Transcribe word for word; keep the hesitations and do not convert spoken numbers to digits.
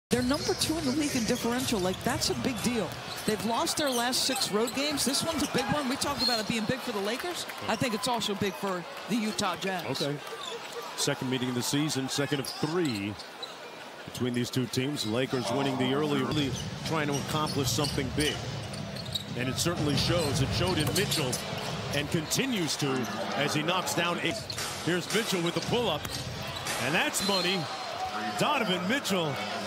They're number two in the league in differential. Like, that's a big deal. They've lost their last six road games. This one's a big one. We talked about it being big for the Lakers. I think it's also big for the Utah Jazz. Okay. Second meeting of the season, second of three between these two teams. Lakers winning the early, really trying to accomplish something big. And it certainly shows. It showed in Mitchell and continues to as he knocks down eight. Here's Mitchell with the pull-up. And that's money. Donovan Mitchell